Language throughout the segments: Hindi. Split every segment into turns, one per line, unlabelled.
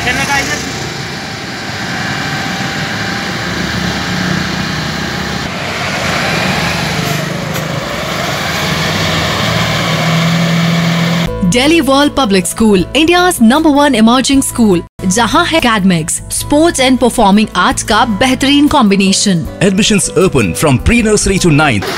Delhi World Public School, India's #1 emerging school, जहां है academics, sports and performing arts का बेहतरीन combination.
Admissions open from pre-nursery to 9th.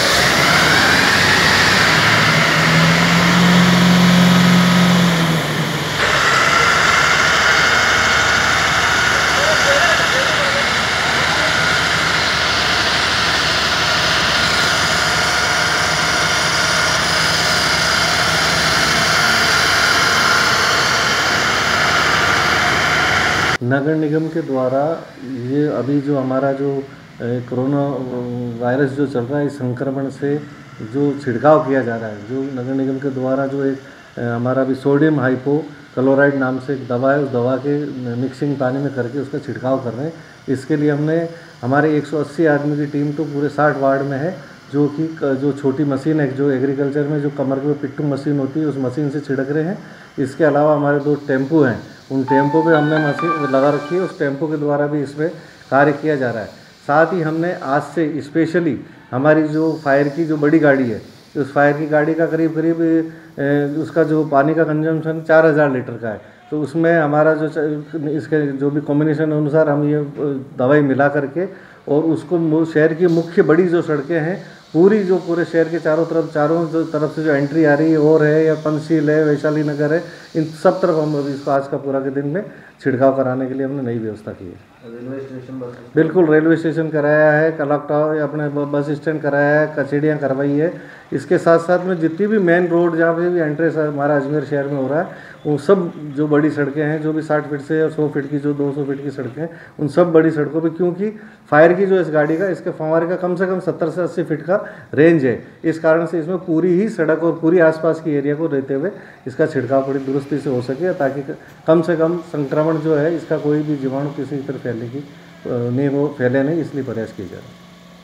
नगर निगम के द्वारा ये अभी जो हमारा जो कोरोना वायरस जो चल रहा है, इस संक्रमण से जो छिड़काव किया जा रहा है, जो नगर निगम के द्वारा जो एक हमारा अभी सोडियम हाइपोक्लोराइड नाम से एक दवा है, उस दवा के मिक्सिंग पानी में करके उसका छिड़काव कर रहे हैं। इसके लिए हमने हमारे 180 आदमी की टीम तो पूरे 60 वार्ड में है, जो छोटी मशीन है, जो एग्रीकल्चर में जो कमर में पिट्टू मशीन होती है, उस मशीन से छिड़क रहे हैं। इसके अलावा हमारे 2 टेम्पो हैं, उन टेम्पो पे हमने मशीन लगा रखी है, उस टेम्पो के द्वारा भी इसमें कार्य किया जा रहा है। साथ ही हमने आज से स्पेशली हमारी जो फायर की जो बड़ी गाड़ी है, उस फायर की गाड़ी का करीब उसका जो पानी का कंजम्पशन 4000 लीटर का है, तो उसमें हमारा जो इसके जो भी कॉम्बिनेशन अनुसार हम ये दवाई मिला करके और उसको शहर की मुख्य बड़ी जो सड़कें हैं, पूरे शहर के चारों तरफ से जो एंट्री आ रही है, और है या पंचशील है, वैशाली नगर है, इन सब तरफ हम अभी इसको आज का पूरा के दिन में छिड़काव कराने के लिए हमने नई व्यवस्था की है।
रेलवे स्टेशन
बिल्कुल, रेलवे स्टेशन कराया है, कलेक्टर अपने बस स्टैंड कराया है, कचेरियाँ करवाई है। इसके साथ साथ में जितनी भी मेन रोड जहाँ पे भी एंट्रेंस हमारा अजमेर शहर में हो रहा है, वो सब जो बड़ी सड़कें हैं, जो भी 60 फीट से या 100 फीट की जो 200 फीट की सड़कें हैं, उन सब बड़ी सड़कों पे, क्योंकि फायर की जो इस गाड़ी का, इसके फंवारे का कम से कम 70 से 80 फीट का रेंज है, इस कारण से इसमें पूरी ही सड़क और पूरी आसपास की एरिया को रहते हुए इसका छिड़काव बड़ी दुरुस्ती से हो सके, ताकि कम से कम संक्रमण जो है इसका कोई भी जीवाणु किसी तरह फैले नहीं, इसलिए प्रयास किया जा रहा है।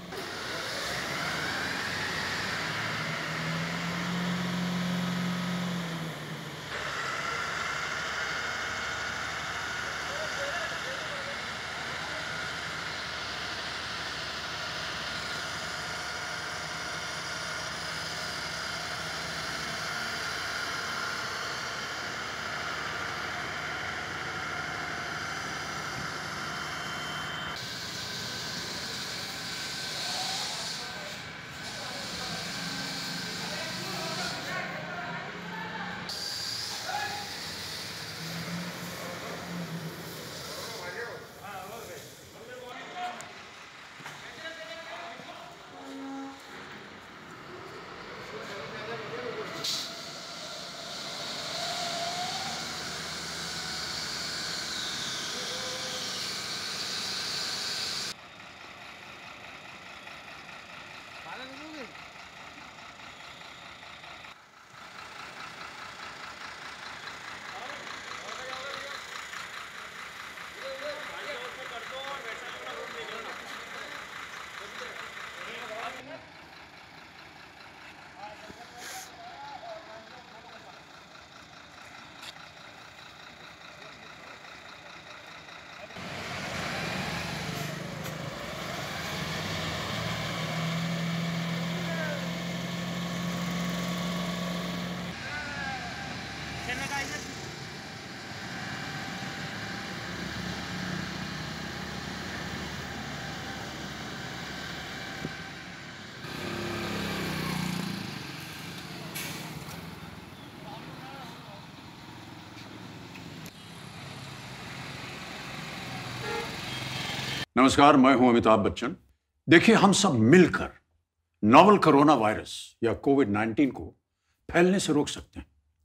नमस्कार, मैं हूं अमिताभ बच्चन। देखिए, हम सब मिलकर नोवल कोरोना वायरस या कोविड-19 को फैलने से रोक सकते हैं।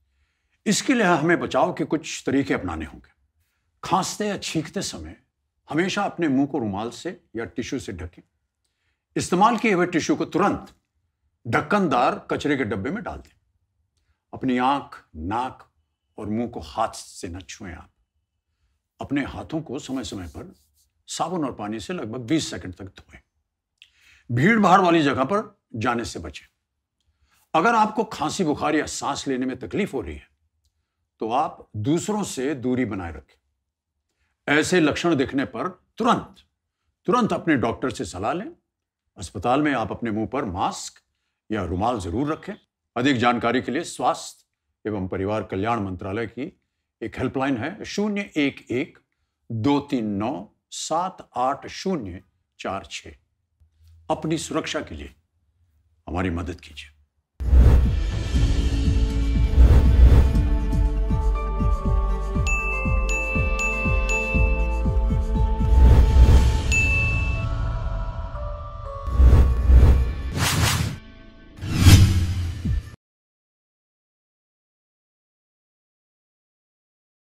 इसके लिए हमें बचाव के कुछ तरीके अपनाने होंगे। खांसते या छींकते समय हमेशा अपने मुंह को रुमाल से या टिश्यू से ढकें। इस्तेमाल किए हुए टिश्यू को तुरंत ढक्कनदार कचरे के डब्बे में डाल दें। अपनी आंख, नाक और मुंह को हाथ से न छुएं। आप अपने हाथों को समय समय पर साबुन और पानी से लगभग 20 सेकंड तक धोएं। भीड़ भाड़ वाली जगह पर जाने से बचें। अगर आपको खांसी, बुखार या सांस लेने में तकलीफ हो रही है तो आप दूसरों से दूरी बनाए रखें। ऐसे लक्षण दिखने पर तुरंत अपने डॉक्टर से सलाह लें। अस्पताल में आप अपने मुंह पर मास्क या रुमाल जरूर रखें। अधिक जानकारी के लिए स्वास्थ्य एवं परिवार कल्याण मंत्रालय की एक हेल्पलाइन है 011-239-78046। अपनी सुरक्षा के लिए हमारी मदद कीजिए।